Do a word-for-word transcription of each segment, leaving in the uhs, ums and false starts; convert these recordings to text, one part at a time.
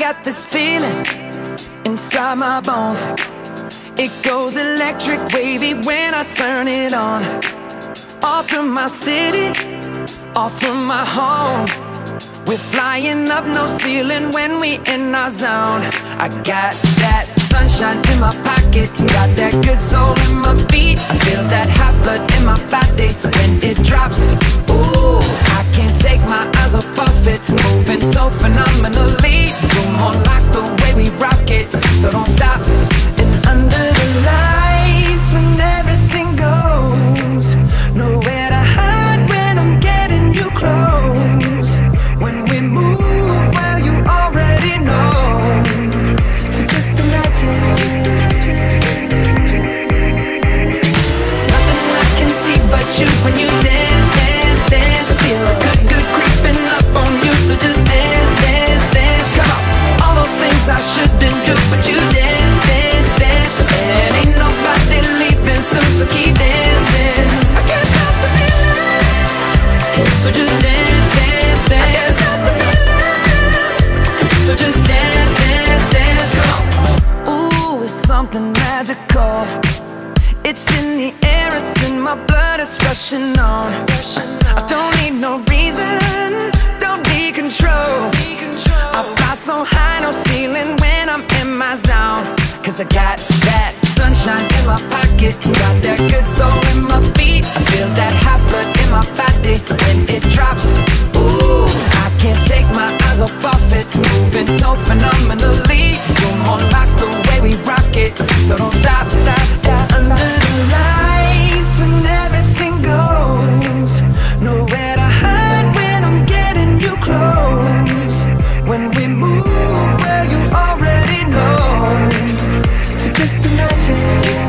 got this feeling inside my bones. It goes electric wavy when I turn it on. Off from my city, off from my home. We're flying up, no ceiling when we in our zone. I got that sunshine in my pocket, got that good soul in my feet. I feel that hot blood in my body when it drops. Ooh, I can't take my eyes off of it, moving so phenomenally. You're more like the way we rock it, so don't stop. And under the lights when everything goes, nowhere to hide when I'm getting you close. When we move, well, you already know. So just imagine. Nothing I can see but you when you dance, dance, dance. Feel good, good creeping up on you. So just dance, dance, dance. Come on. All those things I shouldn't do, but you dance, dance, dance. And ain't nobody leaving soon, so keep dancing. I can't stop the feeling. So just dance, dance, dance. So just dance, dance, dance, come on. Ooh, it's something magical. It's in the air, it's in my blood, it's rushing on. I don't need no reason, don't need control. I fly so high, no ceiling when I'm in my zone. Cause I got that sunshine in my pocket, got that good soul in my feet. I feel that hot blood in my body when it drops. Ooh, I can't take my eyes off of it, moving so phenomenally. You're more like the way we rock it, so don't stop, stop, stop. Under the lights when everything goes, nowhere to hide when I'm getting you close. When we move, well, you already know. So just imagine.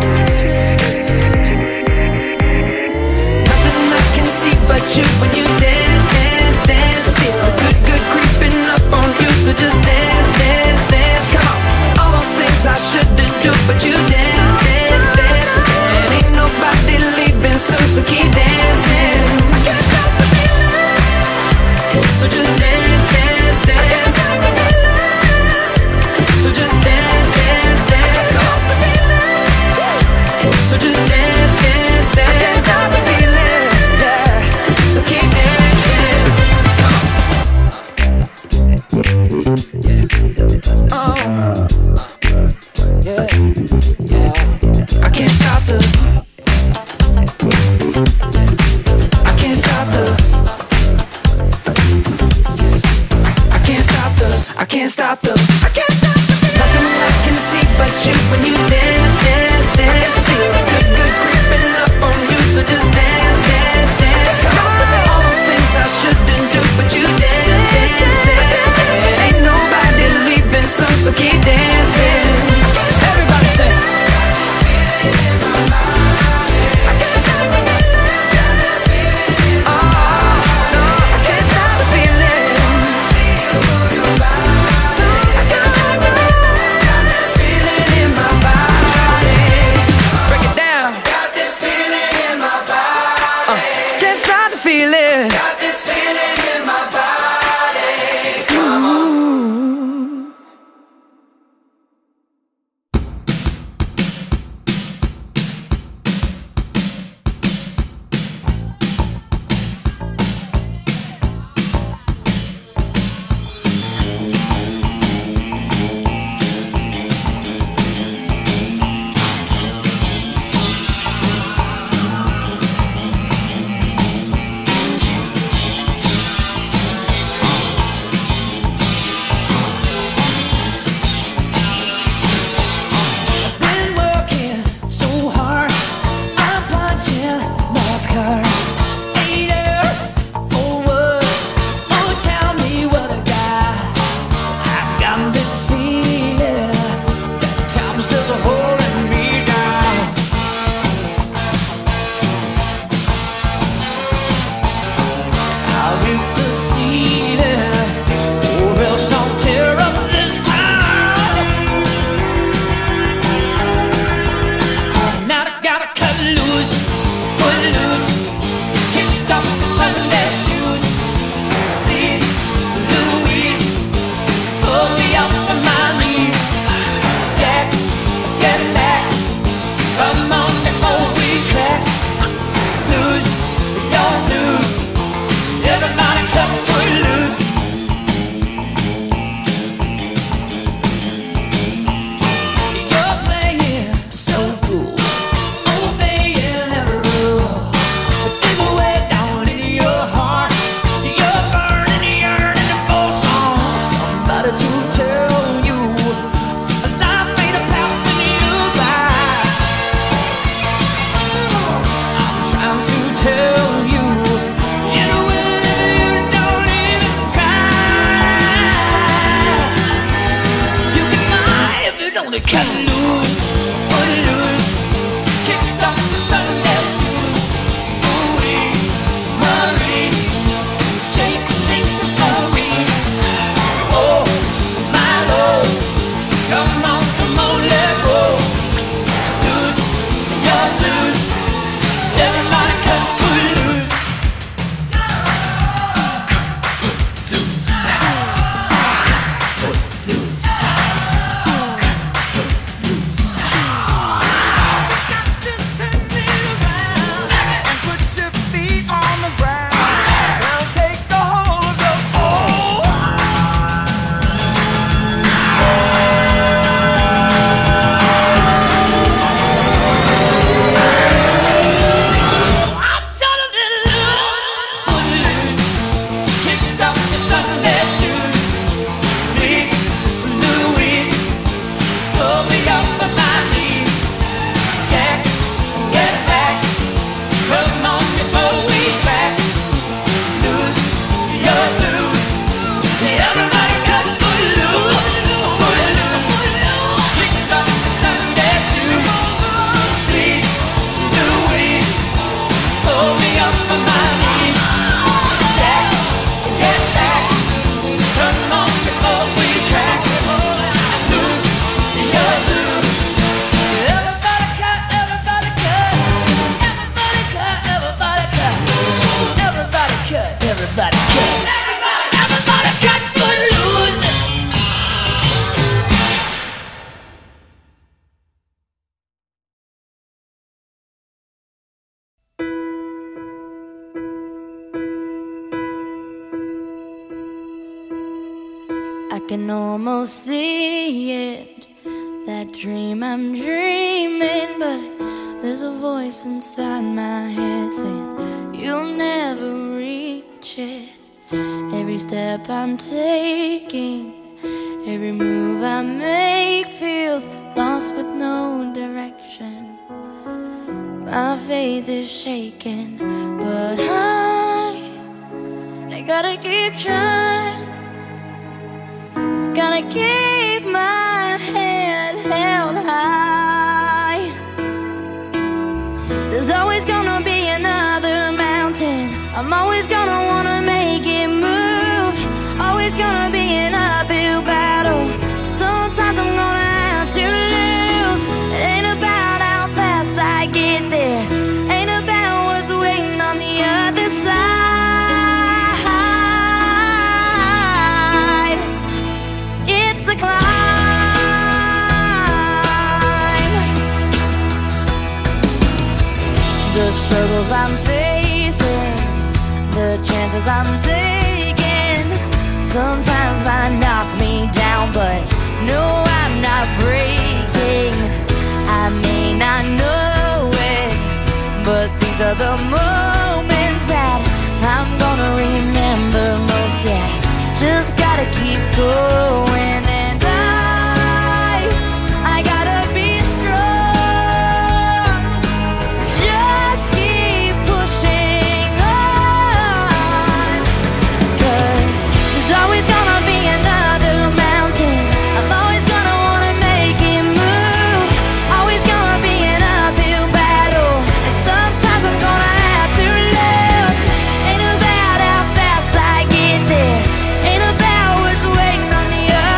Nothing I can see but you when you dance, dance, dance. Feel good, good creeping up on you. So just dance, dance, dance. Come on. All those things I shouldn't do, but you dance, dance, dance. And ain't nobody leaving soon, so keep dancing. I can't stop the feeling. So just dance, dance, dance. I can't stop the feeling. So just dance, dance, dance. Stop the feeling. So just dance, dance, dance. I can't stop the feeling. Yeah. So keep dancing. Oh, yeah, yeah. I can't stop the. I can't stop the. I can't stop the. I can't stop the. I can't stop the. Nothing I can see but you when you dance, dance, dance. Feel good, good I can almost see it, that dream I'm dreaming, but there's a voice inside my head saying you'll never reach it. Every step I'm taking, every move I make feels lost with no direction. My faith is shaking, but I, I gotta keep trying. Gotta keep my head held high. There's always gonna be another mountain. I'm always gonna wanna make it move. Always gonna be an uphill battle. Sometimes I'm gonna have to lose. It ain't about how fast I get there, ain't about what's waiting on the other side. It's the climb. The struggles I'm facing, the chances I'm taking, sometimes might knock me down, but no, I'm not breaking. I may not know it, but these are the moments that I'm gonna remember most. Yeah, just gotta keep going, and I, I gotta be strong. Just keep pushing on, 'cause there's always gonna be another mountain. I'm always gonna wanna make it move. Always gonna be an uphill battle, and sometimes I'm gonna have to lose. Ain't about how fast I get there, ain't about what's waiting on the other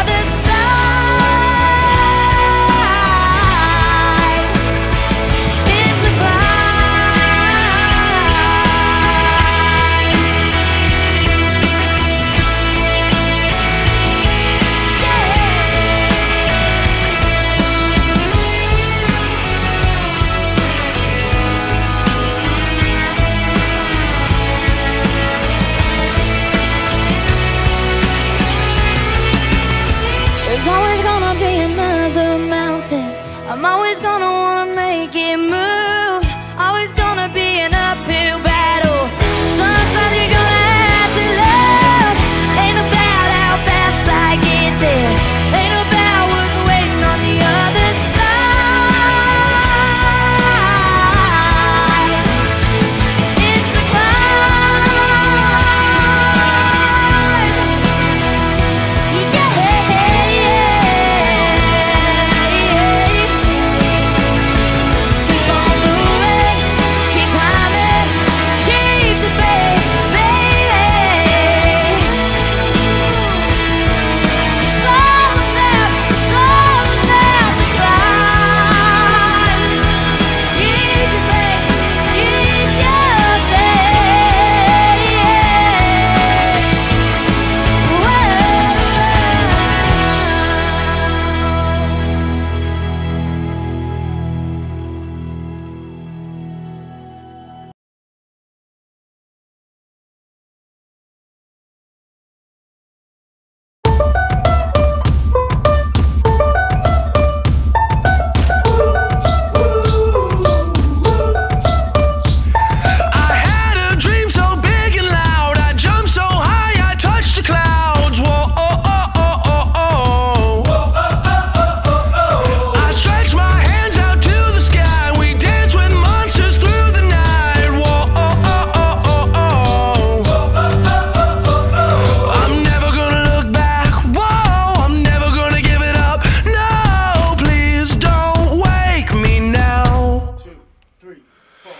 three, four.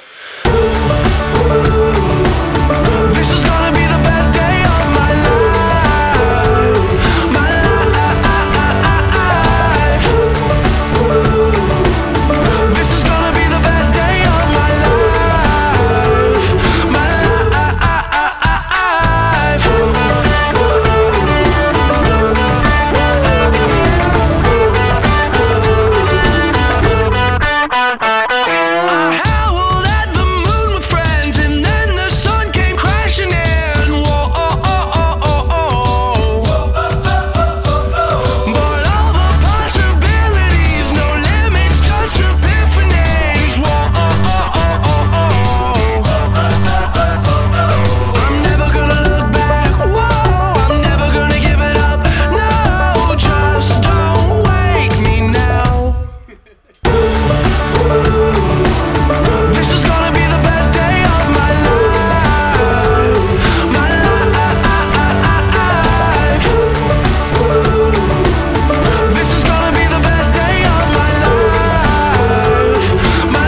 This is gonna be the best day of my life, my life. This is gonna be the best day of my life, my life. I howled at the moon with friends, and then the sun came crashing in. Whoa, oh, oh, oh, oh, oh. But all the possibilities, no limits, just epiphanies. Whoa, oh, oh, oh, oh, oh. I'm never gonna look back. Whoa, I'm never gonna give it up. No, just don't wake me now. This is gonna be the best day of my life, my life. This is gonna be the best day of my life, my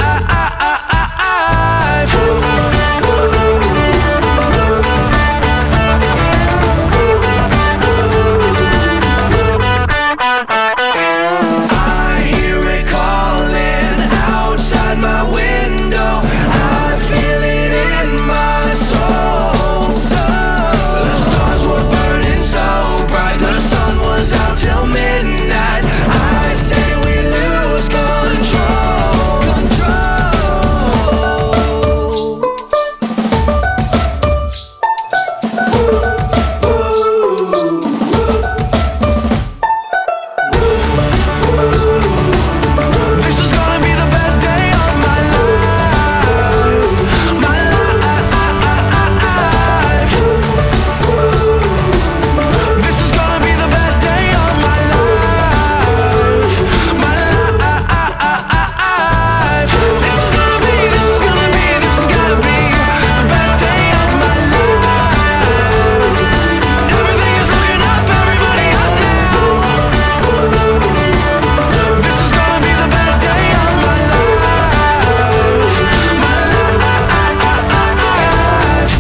I hear it calling outside my window. I feel it in my soul. The stars were burning so bright, the sun was out till midnight. I say we lose control, This is gonna be the best day of my life, my life. This is gonna be the best day of my life, my life. This is gonna be, this is gonna be, this is gonna be the best day of my life. Everything is looking up, everybody up now. This is gonna be the best day of my life, my life.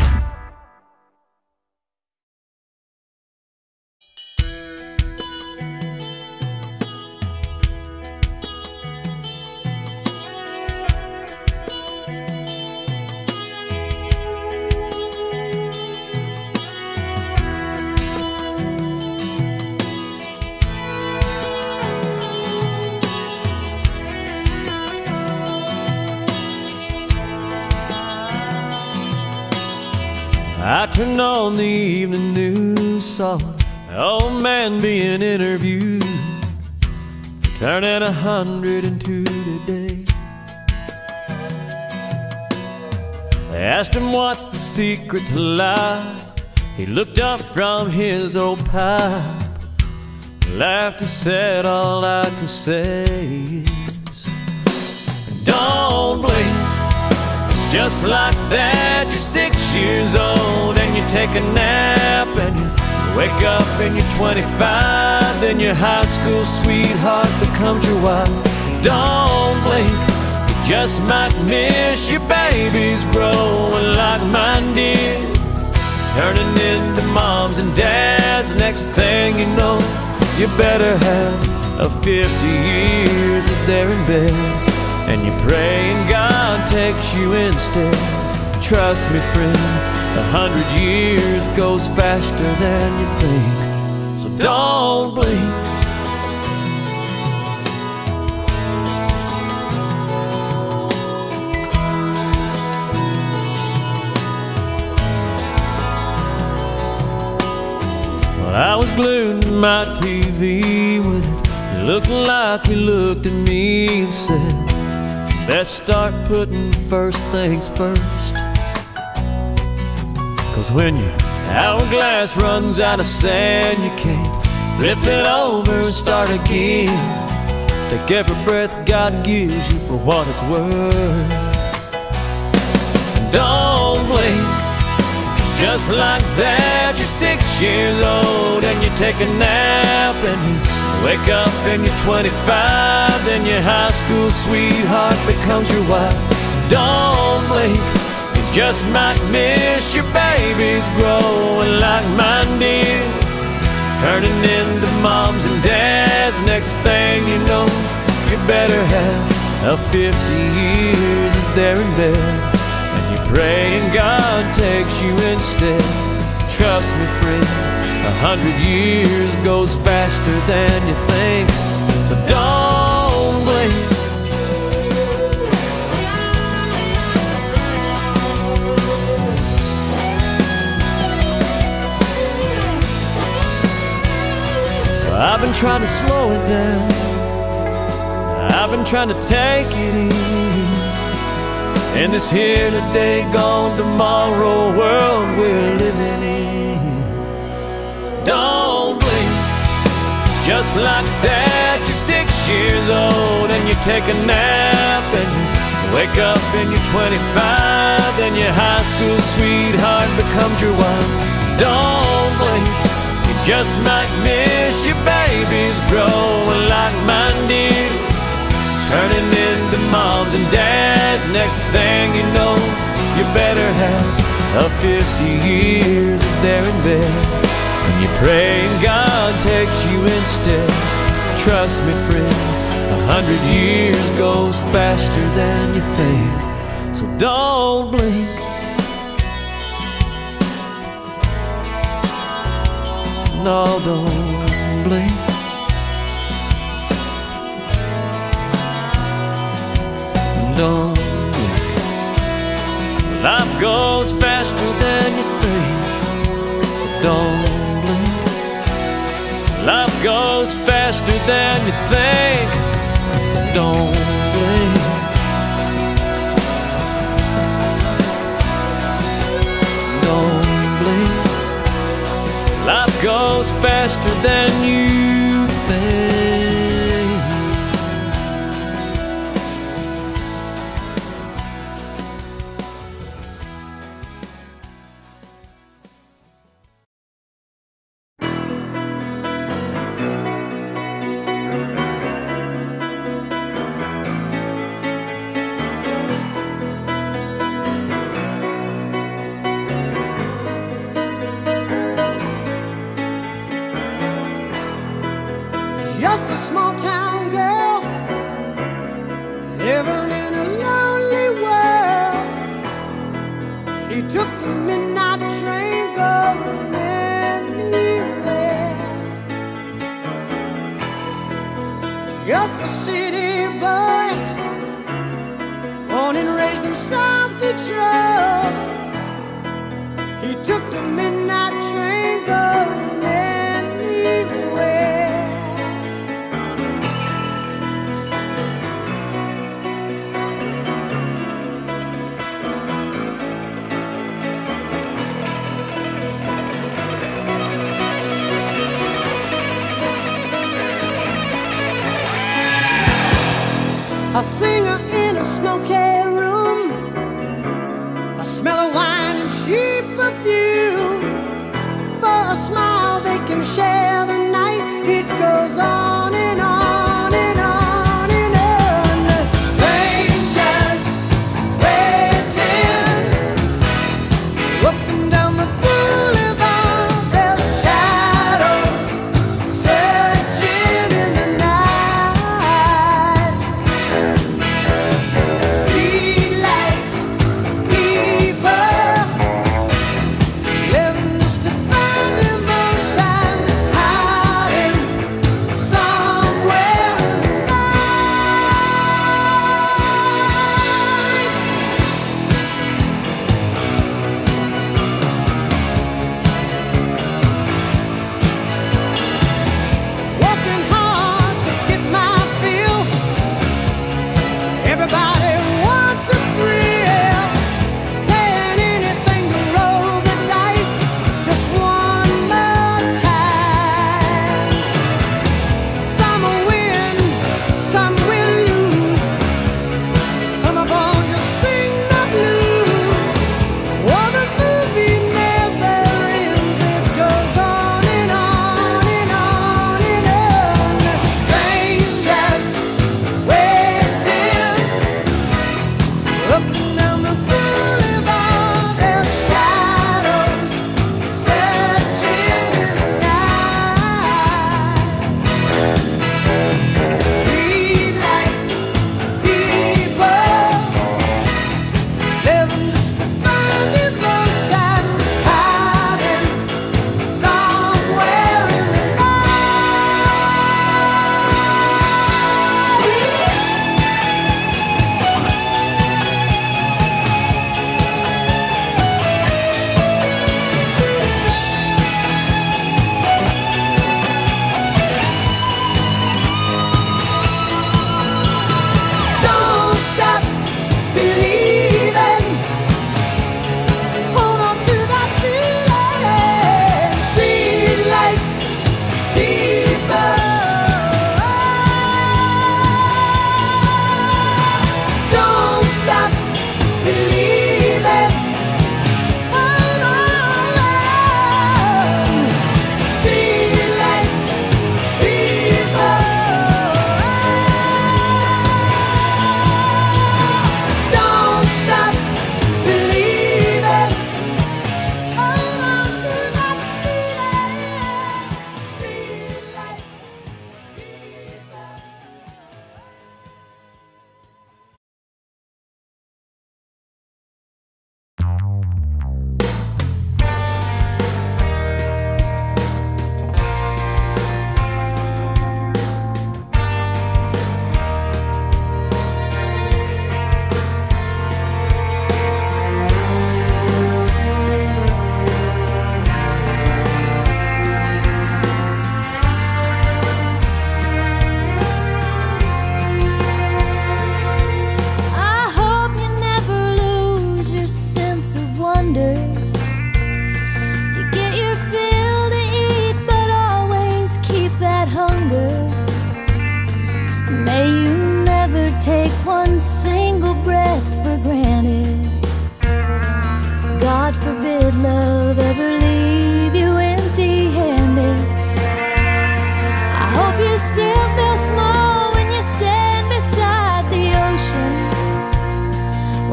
I turned on the evening news, saw an old man being interviewed, turning a hundred and two today. They asked him what's the secret to life. He looked up from his old pipe, laughed and said, all I can say is, don't blink. Just like that, you're six years old and you take a nap and you wake up and you're twenty-five. Then your high school sweetheart becomes your wife. Don't blink, you just might miss your babies growing like mine did, turning into moms and dads. Next thing you know, you better have a fifty years as they're in bed, and you pray and God takes you instead. Trust me, friend, a hundred years goes faster than you think, so don't blink. Well, I was glued to my T V when it looked like you looked at me and said, best start putting first things first. Cause when your hourglass runs out of sand, you can't flip it over and start again. Take every breath God gives you for what it's worth. Don't blink, just like that, you're six years old and you take a nap and you Wake up and you're twenty-five, then your high school sweetheart becomes your wife. Don't blink, you just might miss your babies growing like mine did, turning into moms and dads. Next thing you know, you better have a fifty years as they're in bed, and you're praying God takes you instead. Trust me, friend, a hundred years goes faster than you think, so don't blink. So I've been trying to slow it down, I've been trying to take it easy in this here today, gone tomorrow world we're living in. So don't blink, just like that you're six years old and you take a nap, and you wake up and you're twenty-five, then your high school sweetheart becomes your wife. Don't blink, you just might miss your babies growing like mine did, turning into moms and dads. Next thing you know, you better have a fifty years as they're in bed, and you're praying God takes you instead. Trust me, friend, a hundred years goes faster than you think, so don't blink. No, don't blink. Don't blink. Life goes faster than you think, so don't blink. Life goes faster than you think, don't blink. Don't blink. Life goes faster than you think. Just a small town girl living in a lonely world. She took the midnight train going anywhere. Just a city boy, born and raised in South Detroit. He took the midnight train going anywhere. A singer in a smoky room, the smell of wine and cheap perfume. For a smile they can share the night. It goes on and on and on and on. Strangers waiting up and down the boulevard, their shadows searching in the night. Streetlights, people living just to find emotion. How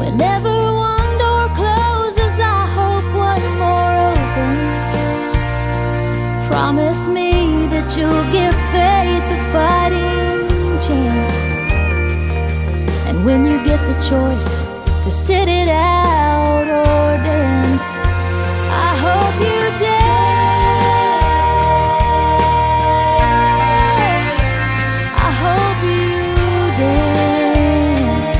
Whenever one door closes, I hope one more opens. Promise me that you'll give faith a fighting chance. And when you get the choice to sit it out or dance, I hope you dance. I hope you dance.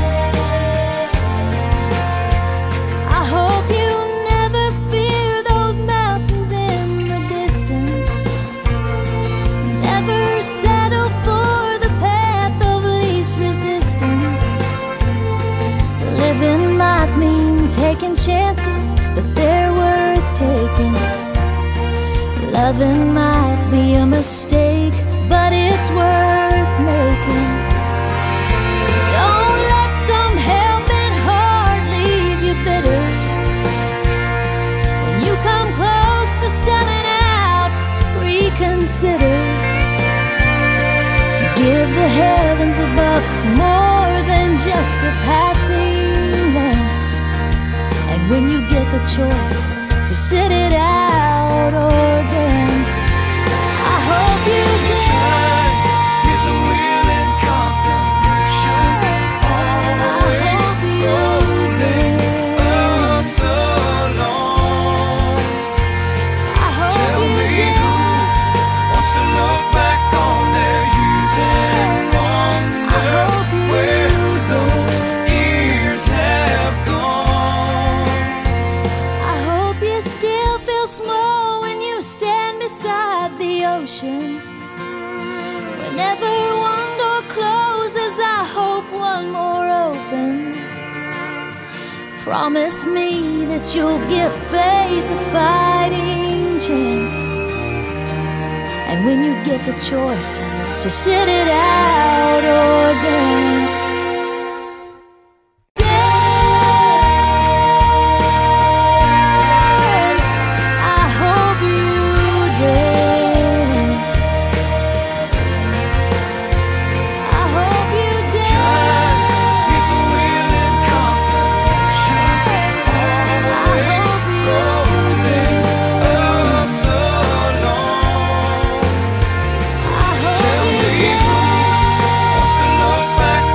I hope you never fear those mountains in the distance. Never settle for the path of least resistance. Living might mean taking chances, but they're worth taking. Loving might be a mistake, but it's worth making. Don't let some helping heart leave you bitter. When you come close to selling out, reconsider. Give the heavens above more than just a passing glance. And when you get the choice to sit it out or dance, I hope you dance. Is a wheel in constant motion. I hope you dance. So long. I hope Tell you me who dance. wants to look back on their youth and I hope wonder you where those dance. years have gone. I hope you still feel small when you stand beside the ocean. Whenever one door closes, I hope one more opens. Promise me that you'll give faith a fighting chance. And when you get the choice to sit it out or dance, dance. I hope you dance. I hope you dance. Is a wheel in constant motion. I hope you dance. So long. I hope you Tell me who wants to look back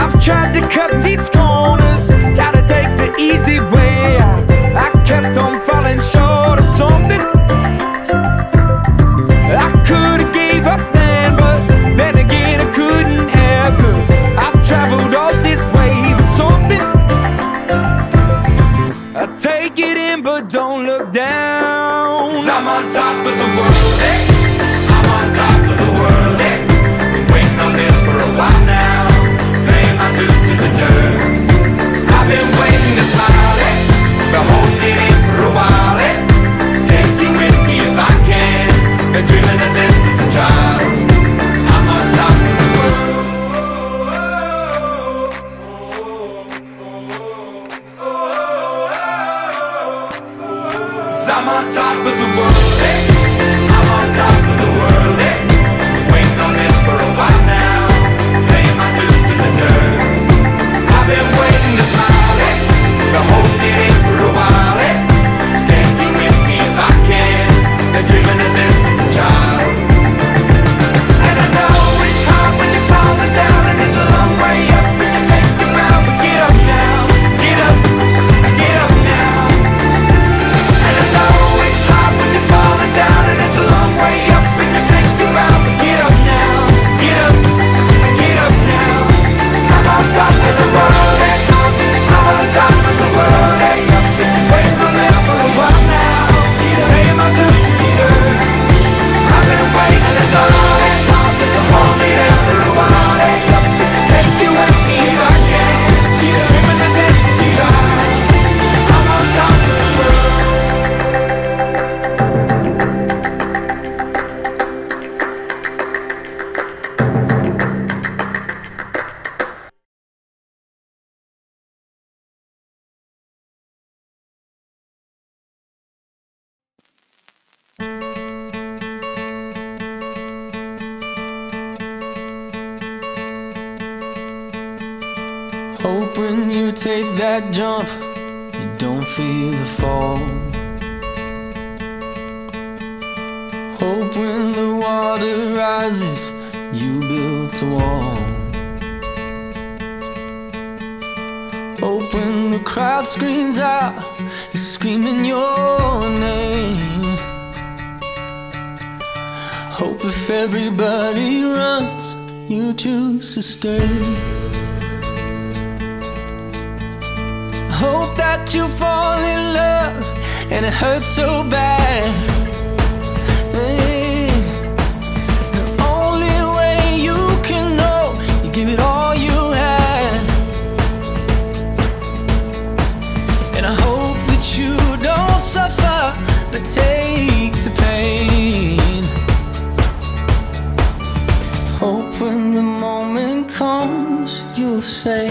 I've tried to cut these corners, try to take the easy way out. I kept on falling short of something. I could've gave up then, but then again I couldn't have, 'cause I've traveled all this way for something. I take it in but don't look down. 'Cause I'm on top of the world, eh? I'm on top of the world, eh? Been waiting on this for a while now, paying my dues to the dirt. I've been waiting to smile, eh? Been holding in for a while, eh? Take you with me if I can. Been dreaming of this since a child. I'm on top of the world. 'Cause I'm on top of the world, eh? I'm on top of the world, eh? Waiting on this for a while now, paying my dues to the dirt. I've been waiting to smile, eh? Been holding in for a while, eh? Take you with me if I can. Been dreaming of this since a child. And I know it's hard when you're falling down, and it's a long way up and you make it round. But get up now, get up, get up now. And I know it's hard when you're falling down, and it's a long way up and you make it round. But get up now, get up, get up now. 'Cause I'm on top of the world, eh? I'm on top of the world, eh? Waiting for this for a while now, paying my dues to the earth. I've been waiting this long, eh? Hold me down for a while, eh? Take you with me if I can. Dreaming of this child. I'm on top of the world. Hope when you take that jump, you don't feel the fall. Hope when the water rises, you build a wall. Hope when the crowd screams out, you're screaming your name. Hope if everybody runs, you choose to stay. Hope that you fall in love and it hurts so bad. Hey, the only way you can know, you give it all you had. And I hope that you don't suffer, but take the pain. Hope when the moment comes, you'll say,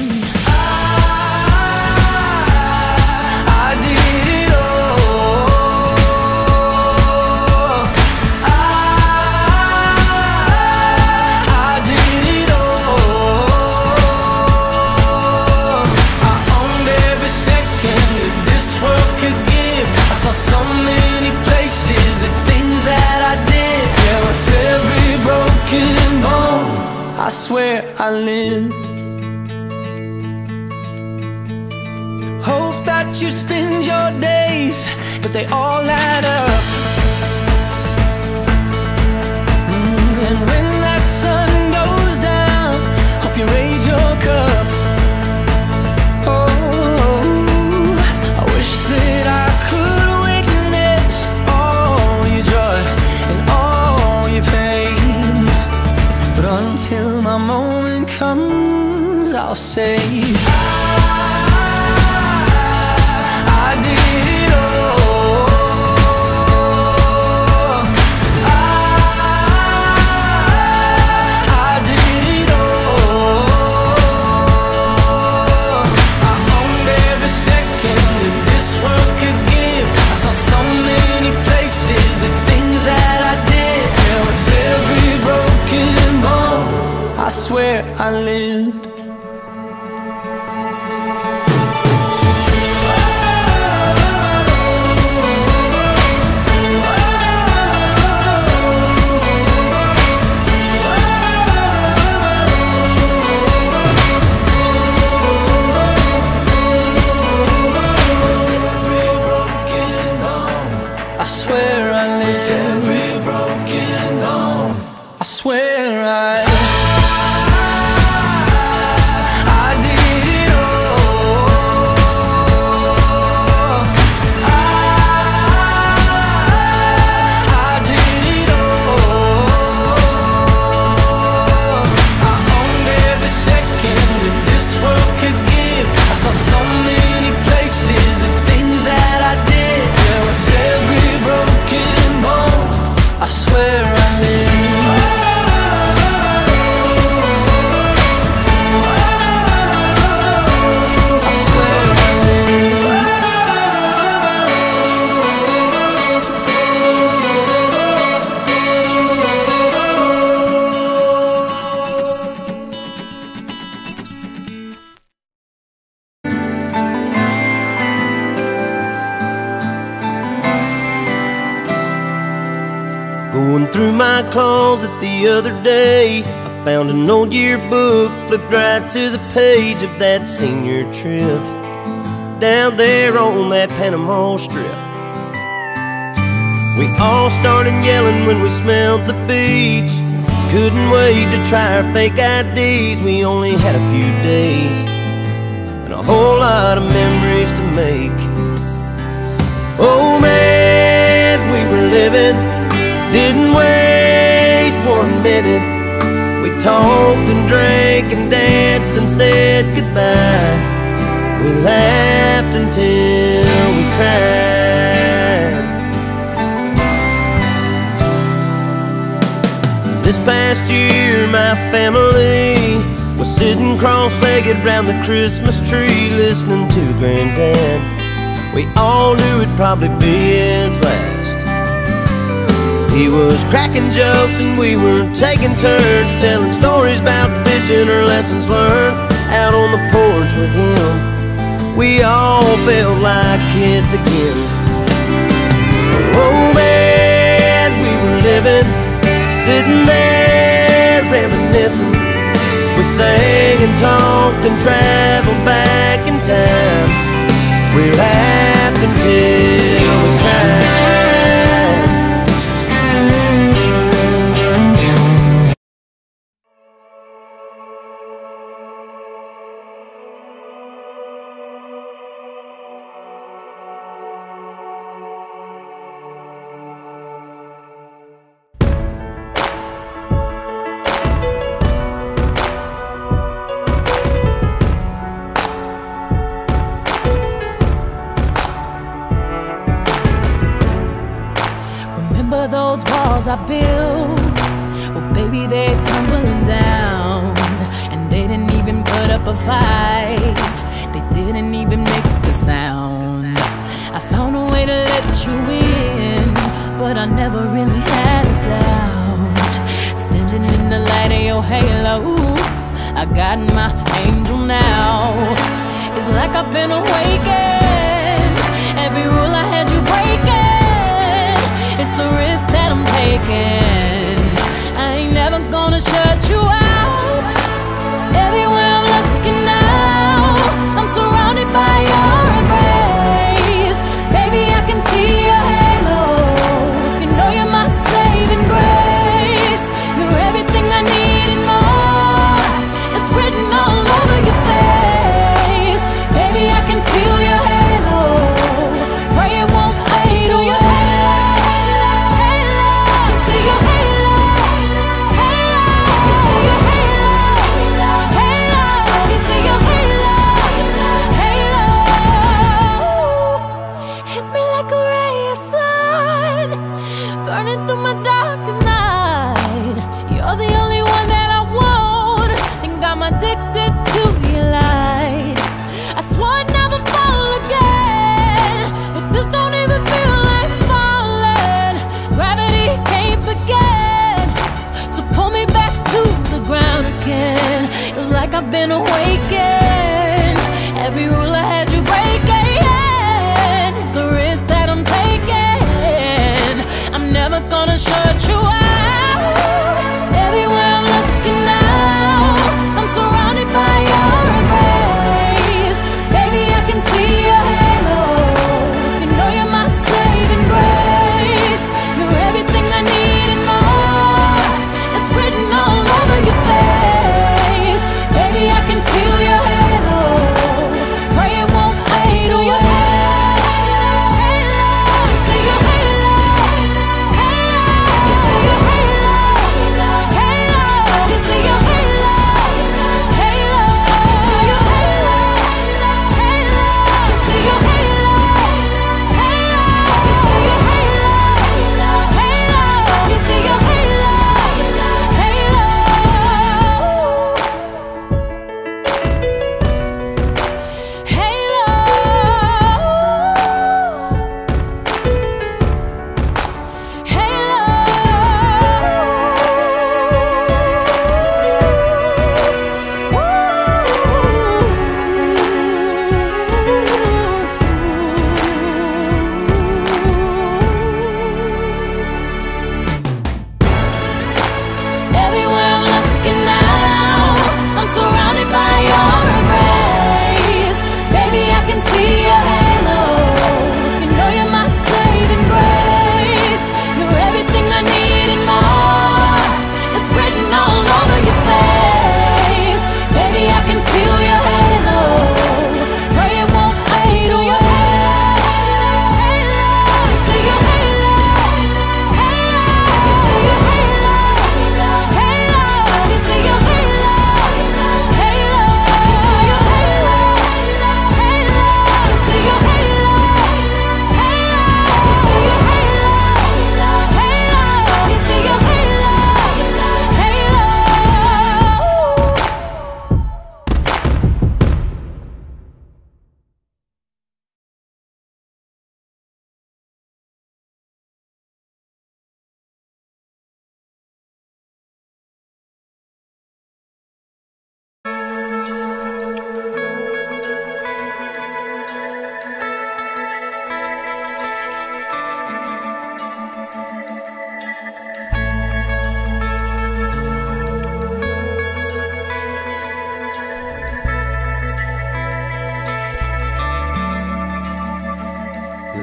I swear I lived. Hope that you spend your days, but they all add up. Mm, and when that sun goes down, hope you raise your cup. Oh, I wish that I could witness all your joy and all your pain, but until my moment comes, I'll say I did it all. I did it all. I owned every second that this world could give. I saw so many places, the things that I did. Yeah, with every broken bone, I swear I lived. through my closet the other day, I found an old yearbook, flipped right to the page of that senior trip down there on that Panama Strip. We all started yelling when we smelled the beach. Couldn't wait to try our fake I Ds. We only had a few days and a whole lot of memories to make. Oh man, we were living, didn't waste one minute. We talked and drank and danced and said goodbye. We laughed until we cried. This past year my family was sitting cross-legged round the Christmas tree, listening to Granddad. We all knew it'd probably be his last. He was cracking jokes and we were taking turns, telling stories about fishing or lessons learned out on the porch with him. We all felt like kids again. Oh man, we were living, sitting there reminiscing. We sang and talked and traveled back in time. We laughed until we cried. Those walls I built, well baby they're tumbling down. And they didn't even put up a fight, they didn't even make a sound. I found a way to let you in, but I never really had a doubt. Standing in the light of your halo, I got my angel now. It's like I've been awakened, every rule I had you breaking. It's the risk that I'm taking. I ain't never gonna shut you out. Everywhere I'm looking now, I'm surrounded by your embrace. Baby, I can see your halo. You know you're my saving grace. You're everything I need and more. It's written all over your face. Baby, I can feel your halo. Pray it won't fade away. I've been awakened, every rule I had you breaking. The risk that I'm taking, I'm never gonna shut you out. Everywhere I'm looking now, I'm surrounded by your embrace. Baby, I can see your halo. You know you're my saving grace. You're everything I need and more. It's written all over your face. Baby, I can feel your halo. Pray it won't fade away. See your halo. See your halo.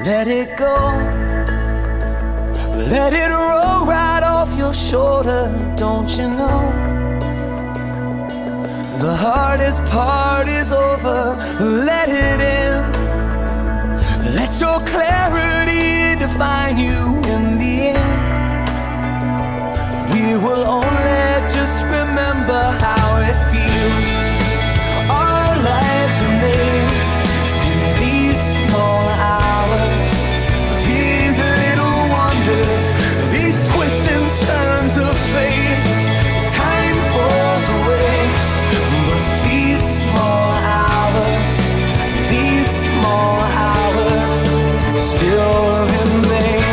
let it go. Let it roll right off your shoulder, don't you know? The hardest part is over, let it in. Let your clarity define you in the end. We will only just remember how it feels. Our lives are made in these small hours, these little wonders, these twists and turns of fate. Time falls away, but these small hours, these small hours still remain.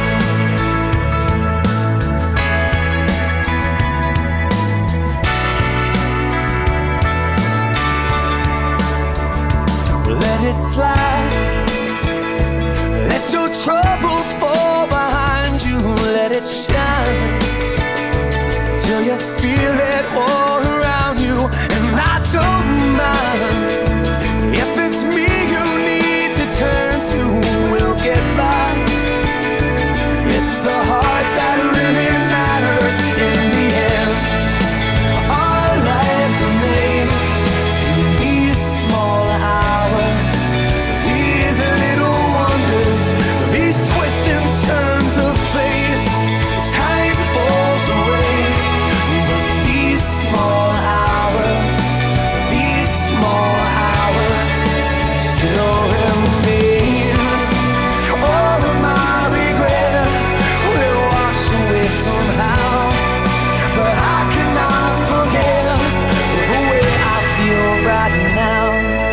Let it slide. Let your troubles fall behind you. Let it shine till you feel it all around you. And I don't mind if it's me you need to turn to. We'll get by. It's the heart that really matters in the end. Our lives are made in these small hours, these little wonders, these twists and turns of fate. Time falls away, but these small hours, these small hours still remain. All of my regret will wash away somehow, but I cannot forget the way I feel right now.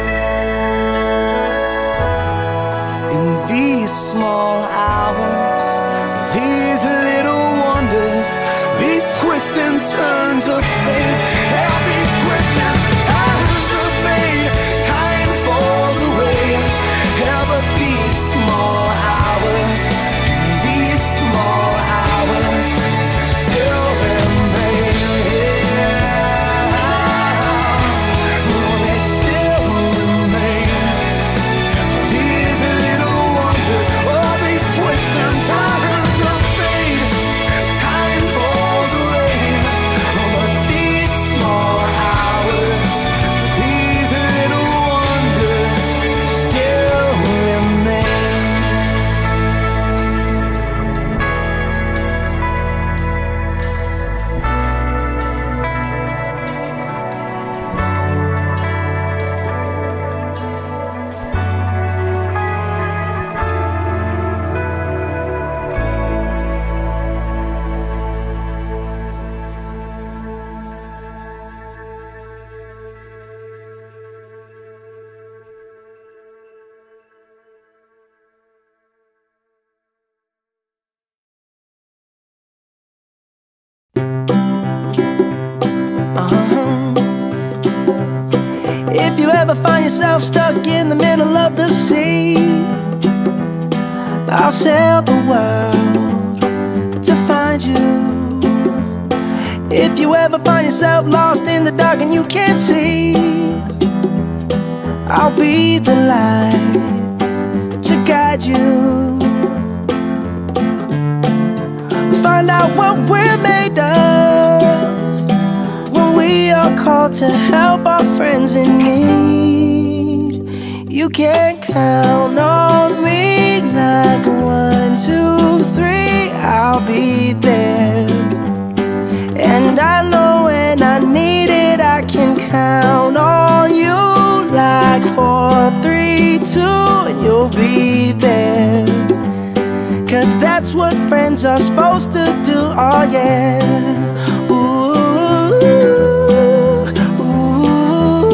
In these small hours, these little wonders, these twists and turns of fate, yeah, these twists and turns of fate. Time falls away, yeah, but these small hours, these small hours still remain. Oh, they still remain. These little wonders, all these twists and turns of fate. Time falls away, but these small hours, these little wonders still remain. If you ever find yourself stuck in the middle of the sea, I'll sail the world to find you. If you ever find yourself lost in the dark and you can't see, I'll be the light to guide you. Find out what we're made of when we are called to help our friends in need. You can count on me like one, two, three, I'll be there. And I know when I need it, I can count on you like four, three, two, and you'll be there. Cause that's what friends are supposed to do, oh yeah. Ooh, ooh,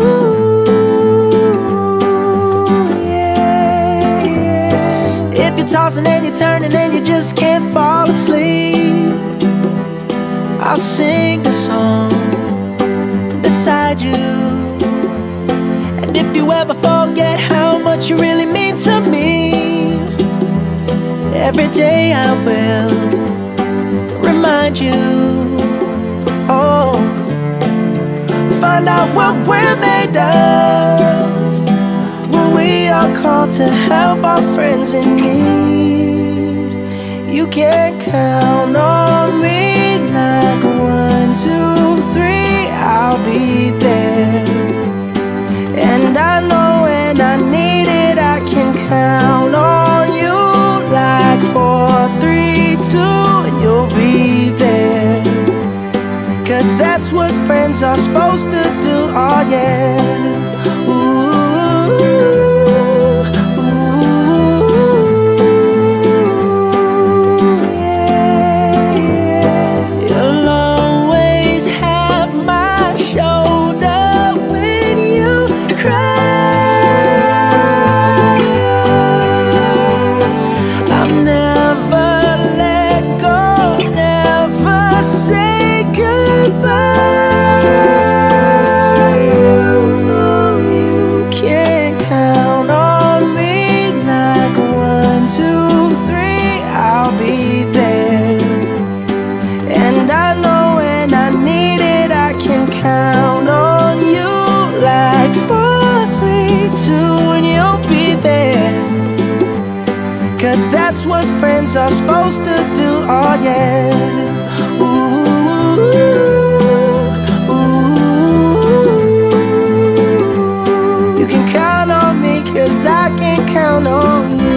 yeah, yeah. If you're tossing and you're turning and you just can't fall asleep, I'll sing a song beside you. And if you ever forget how much you really mean to me, every day I will remind you. Oh, find out what we're made of when we we are called to help our friends in need. You can count on me like one, two, three, I'll be there. And I know when I need it, I can count on you like four, three, two, and you'll be there. Cause that's what friends are supposed to do, oh yeah. Ooh, ooh, yeah, yeah. You'll always have my shoulder when you cry. I'll never let go, never say goodbye. You know you can count on me like one, two, three, I'll be there. And I know when I need it, I can count on you like four, three, two, and you'll be there. Cause that's what friends are supposed to do, oh yeah. Ooh, ooh. You can count on me, cause I can count on you.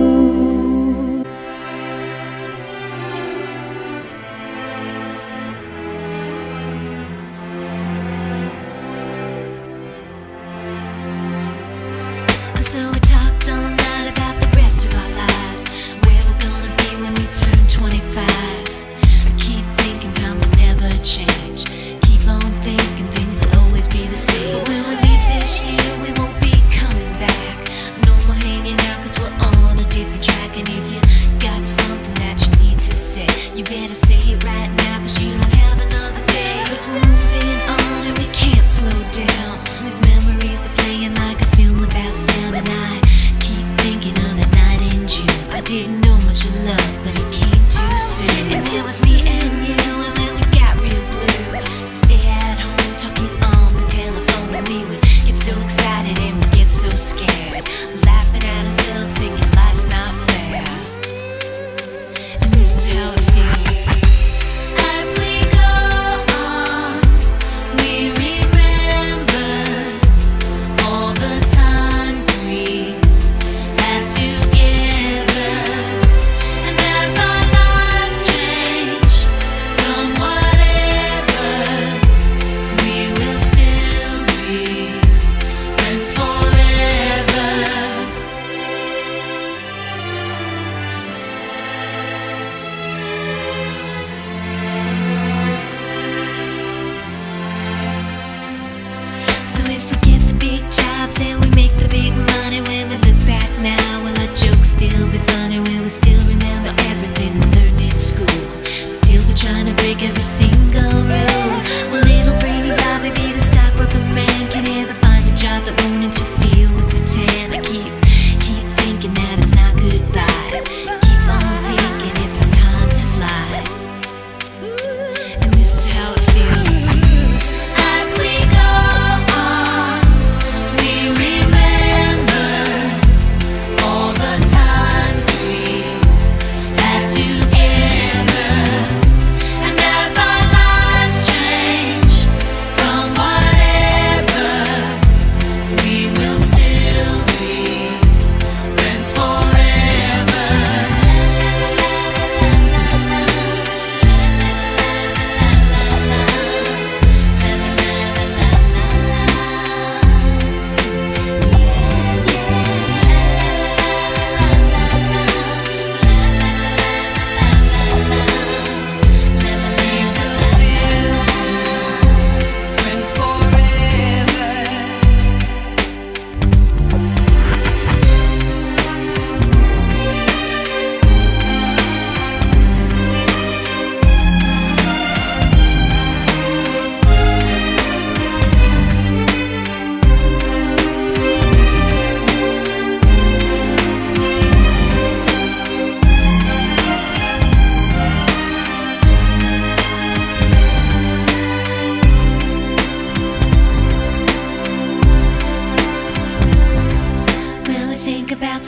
So we talked all night about the rest of our lives, where we're gonna be when we turn twenty-five. I keep thinking times will never change. Keep on thinking things will always be the same. But when we leave this year, we won't be coming back. No more hanging out, cause we're on a different track. And if you got something that you need to say, you better say it right now, cause you don't have another day. Cause we're moving on and we can't slow down. These memories are playing like a film without sound. And I keep thinking of that night in June. I didn't know much of love, but it came too soon. And it was me and you, and then we got real blue. Stay at home talking on the telephone, and we would get so excited and we'd get so scared, laughing at ourselves, thinking life's not fair. And this is how it feels. As we go on, we remember all the times we had together. And as our lives change from whatever, we will still be friends forever. So if we get the big jobs and we make the big money, when we look back now, will our jokes still be funny? Will we still remember everything we learned in school? Still be trying to break every single rule? Will little brainy Bobby be the stockbroker man? Can he ever find a job that won't interfere with her tan? I keep, keep thinking that it's not goodbye. Keep on thinking it's our time to fly. And this is how it feels. As we go on, we remember all the times we had together. And as our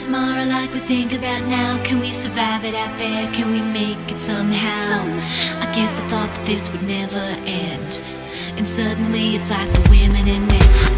tomorrow like we think about now? Can we survive it out there? Can we make it somehow? I guess I thought that this would never end, and suddenly it's like we're women and men.